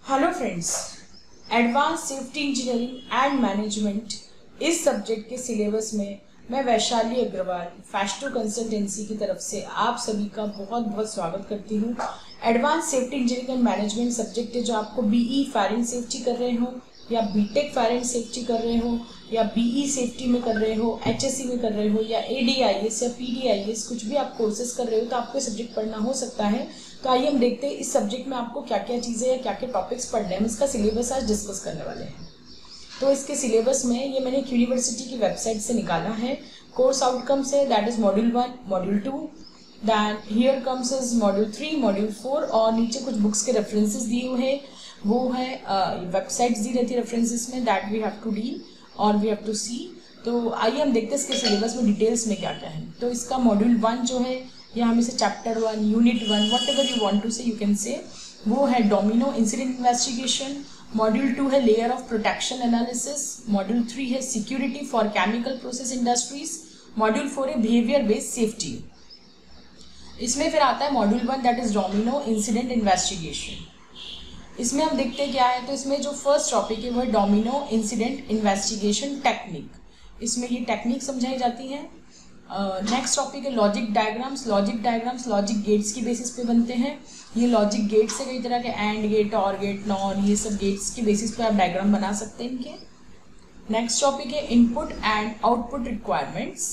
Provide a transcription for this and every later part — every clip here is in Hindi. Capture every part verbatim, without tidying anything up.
Hello friends, advance safety engineering and management इस सब्जेक्ट के सिलेबस में मैं वैशाली अग्रवाल फैस्टो कंसल्टेंसी की तरफ से आप सभी का बहुत बहुत स्वागत करती हूँ। Advance safety engineering and management subject है जो आपको बीई फायर एंड सेफ्टी कर रहे हो या बीटेक फायर एंड सेफ्टी कर रहे हो या बीई सेफ्टी में कर रहे हो, एचएससी में कर रहे हो या एडीआईएस या पीडीआईएस, कुछ भी आप कोर्सेज कर रहे हो तो आपको सब्जेक्ट पढ़ना हो सकता है। तो आइए हम देखते हैं इस सब्जेक्ट में आपको क्या क्या चीज़ें या क्या क्या टॉपिक्स पढ़ने हैं। हम इसका सिलेबस आज डिस्कस करने वाले हैं। तो इसके सिलेबस में ये मैंने एक यूनिवर्सिटी की वेबसाइट से निकाला है। कोर्स आउटकम्स है that is module one, module two, then here comes is module three, module four, और नीचे कुछ बुक्स के रेफरेंसेस दिए हुए हैं, वो है वेबसाइट्स दी रहती है रेफरेंसेस में, that we have to deal और वी हैव टू सी। तो आइए हम देखते हैं इसके सिलेबस में डिटेल्स में क्या क्या है। तो इसका मॉड्यूल वन जो है या हम इसे chapter one, unit one, whatever you want to say you can say, वो है domino incident investigation. Module two है layer of protection analysis. Module three है security for chemical process industries. Module four है बिहेवियर बेस्ड सेफ्टी। इसमें फिर आता है module one that is domino incident investigation. इसमें हम देखते हैं क्या है। तो इसमें जो फर्स्ट टॉपिक है वो है डोमिनो इंसिडेंट इन्वेस्टिगेशन टेक्निक। इसमें ये टेक्निक समझाई जाती है। नेक्स्ट टॉपिक है logic diagrams. Logic diagrams logic gates की बेसिस पे बनते हैं। ये लॉजिक गेट्स है कई तरह के, and gate, or gate, non, ये सब गेट्स की बेसिस पे आप डायग्राम बना सकते हैं इनके। नेक्स्ट टॉपिक है input and output requirements,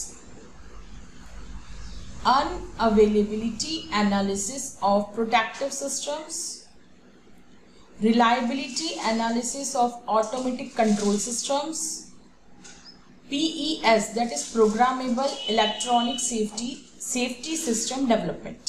unavailability analysis of protective systems, reliability analysis of automatic control systems, P E S that is programmable electronic safety safety system development.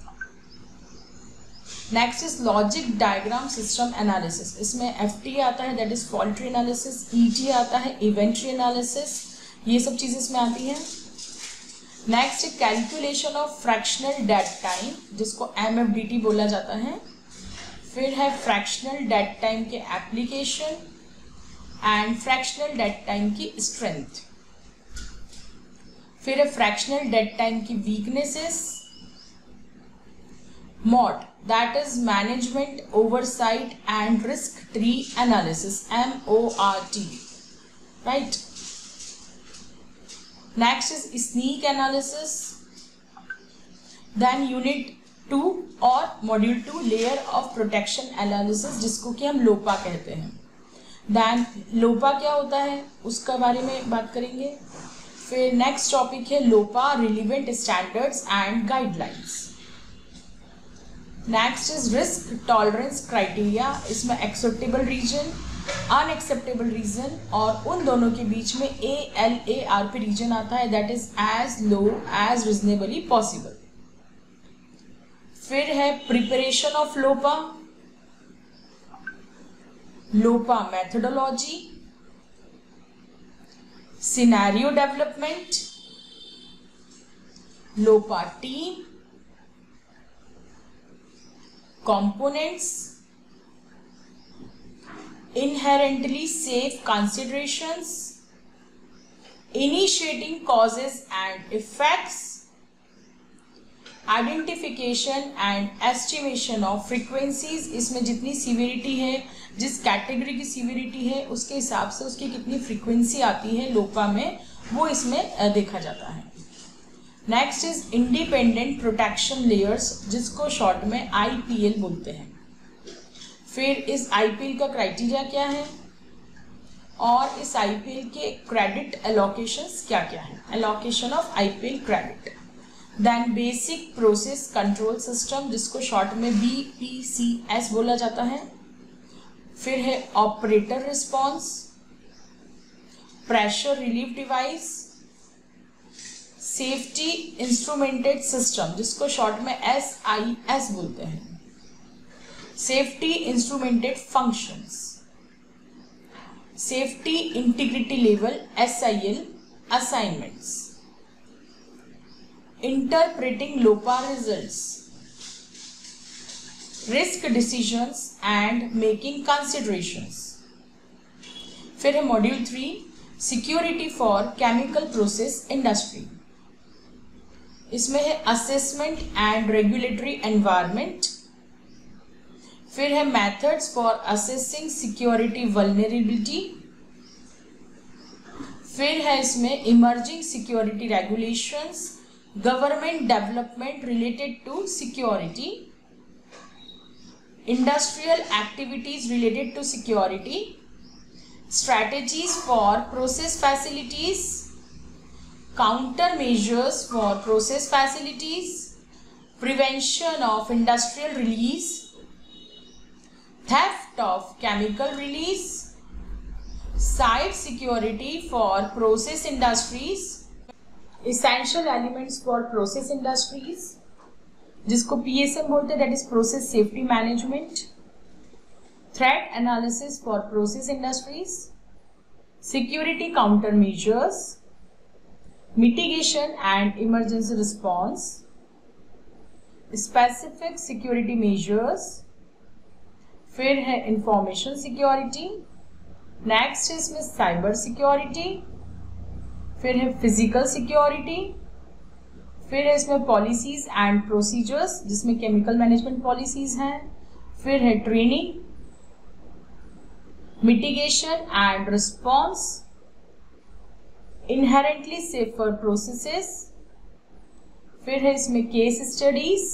Next is logic diagram system analysis. इसमें F T आता है that is fault analysis, E T आता है inventory analysis, ये सब चीज़ें इसमें आती हैं। नेक्स्ट है calculation of fractional dead time जिसको M F D T बोला जाता है। फिर है फ्रैक्शनल डेड टाइम के application and fractional dead time की स्ट्रेंथ। फिर है फ्रैक्शनल डेड टाइम की weaknesses. MORT that is management oversight and risk tree analysis, M O R T, right. Next is sneak analysis. Then unit two और module two layer of protection analysis जिसको कि हम लोपा कहते हैं। दैन लोपा क्या होता है उसका बारे में बात करेंगे। फिर नेक्स्ट टॉपिक है LOPA relevant standards and guidelines. Next is risk tolerance criteria. इसमें एक्सेप्टेबल रीजन, अनएक्सेप्टेबल रीजन और उन दोनों के बीच में A L A R P region आता है that is as low as reasonably possible. फिर है preparation of LOPA, LOPA methodology, scenario development, LOPA team, components, inherently safe considerations, initiating causes and effects, identification and estimation of frequencies. इसमें जितनी सीवियरिटी है, जिस कैटेगरी की सीवियरिटी है उसके हिसाब से उसकी कितनी फ्रीक्वेंसी आती है लोपा में, वो इसमें देखा जाता है। Next is independent protection layers जिसको शॉर्ट में आई पी एल बोलते हैं। फिर इस आई पी एल का क्राइटेरिया क्या है और इस आई पी एल के क्रेडिट एलोकेशंस क्या क्या है, allocation of I P L credit. Then basic process control system जिसको शॉर्ट में बी पी सी एस बोला जाता है। फिर है operator response, pressure relief device, safety instrumented system जिसको शॉर्ट में एस आई एस बोलते हैं, safety instrumented functions, safety integrity level S I L assignments, interpreting LOPA results, risk decisions and making considerations। फिर है module three security for chemical process industry. इसमें है असेसमेंट एंड रेगुलेटरी एनवायरनमेंट, फिर है methods for assessing security vulnerability. फिर है इसमें emerging security regulations, government development related to security, industrial activities related to security, strategies for process facilities, countermeasures for process facilities, prevention of industrial release, theft of chemical release, site security for process industries, essential elements for process industries, जिसको P S M बोलते हैं, that is process safety management, threat analysis for process industries, security countermeasures, mitigation and emergency response, specific security measures, फिर है information security, next है इसमें cyber security, फिर है physical security, फिर है इसमें policies and procedures जिसमें chemical management policies हैं, फिर है training, mitigation and response, inherently safer processes, फिर है इसमें case studies,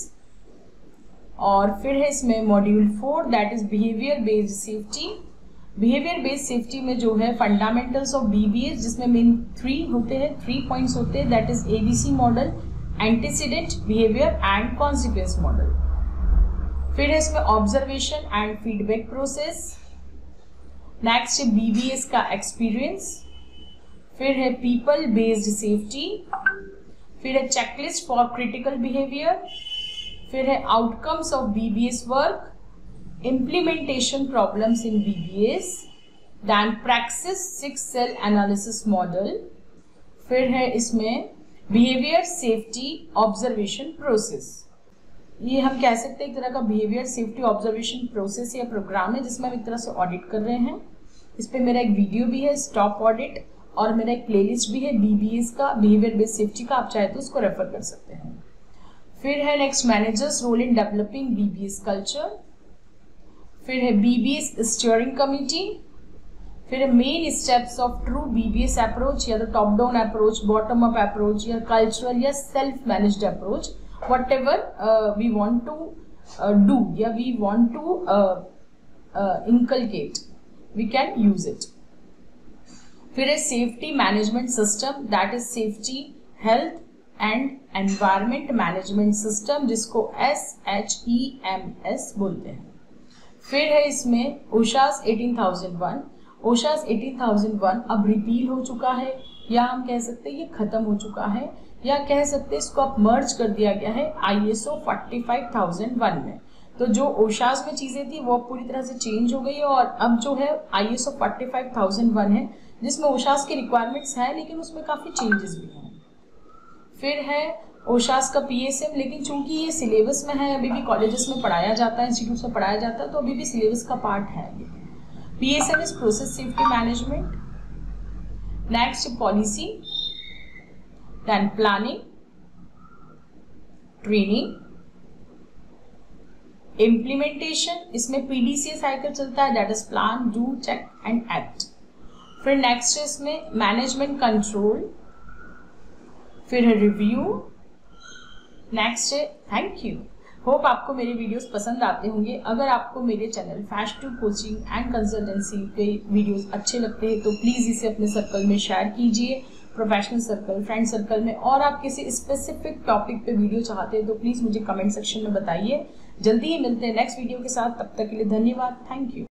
और फिर है इसमें module four that is behaviour based safety. Behaviour based safety में जो है फंडामेंटल्स ऑफ बीबीएस, जिसमें मेन थ्री होते हैं, थ्री पॉइंट्स होते हैं, that is ABC model, antecedent, behaviour and consequence model. फिर है इसमें observation and feedback process. Next है बीबीएस का एक्सपीरियंस। फिर है पीपल बेस्ड सेफ्टी। फिर है चेकलिस्ट फॉर क्रिटिकल बिहेवियर। फिर है outcomes of BBS work, implementation problems in B B S, then Praxis six cell analysis model, फिर है इसमें behavior safety observation process। ये हम कह सकते हैं एक तरह का behavior safety observation process या प्रोग्राम है जिसमें हम एक तरह से ऑडिट कर रहे हैं। इस पे मेरा एक वीडियो भी है स्टॉप ऑडिट, और मेरा एक प्लेलिस्ट भी है B B S का behavior based safety का, आप चाहे तो उसको रेफर कर सकते हैं। फिर है next managers role in developing B B S culture. फिर है बीबीएस स्टीयरिंग कमिटी। फिर है main steps of through BBS approach, या तो top down approach, bottom up approach, या कल्चरल या self managed approach, whatever we want to do या we want to inculcate, we can use it. फिर है safety management system, that is safety, health and environment management system, जिसको S H E M S बोलते हैं। फिर है इसमें OHSAS eighteen thousand one. OHSAS eighteen thousand one अब रिपील हो चुका है, या हम कह सकते हैं ये खत्म हो चुका है, या कह सकते हैं इसको अब मर्ज कर दिया गया है ISO forty five thousand one में। तो जो ओशास में चीजें थी वो पूरी तरह से चेंज हो गई है, और अब जो है ISO forty five thousand one है, जिसमें ओशास की रिक्वायरमेंट्स हैं लेकिन उसमें काफी चेंजेस भी हैं। फिर है ओशास का पीएसएम, लेकिन चूंकि ये सिलेबस में है, अभी भी कॉलेजेस में पढ़ाया जाता है, इंस्टीट्यूट में पढ़ाया जाता है, तो अभी भी सिलेबस का पार्ट है। PSM is process safety management. Next policy, then planning, training, implementation, इसमें पीडीसीए साइकिल चलता है, that is plan, do, check and act. फिर नेक्स्ट है इसमें मैनेजमेंट कंट्रोल। फिर है रिव्यू। नेक्स्ट है थैंक यू। होप आपको मेरे वीडियोस पसंद आते होंगे। अगर आपको मेरे channel fast to coaching and consultancy के वीडियोस अच्छे लगते हैं तो प्लीज़ इसे अपने सर्कल में शेयर कीजिए, प्रोफेशनल सर्कल, फ्रेंड सर्कल में। और आप किसी स्पेसिफिक टॉपिक पे वीडियो चाहते हैं तो प्लीज़ मुझे कमेंट सेक्शन में बताइए। जल्दी ही मिलते हैं नेक्स्ट वीडियो के साथ, तब तक के लिए धन्यवाद, थैंक यू।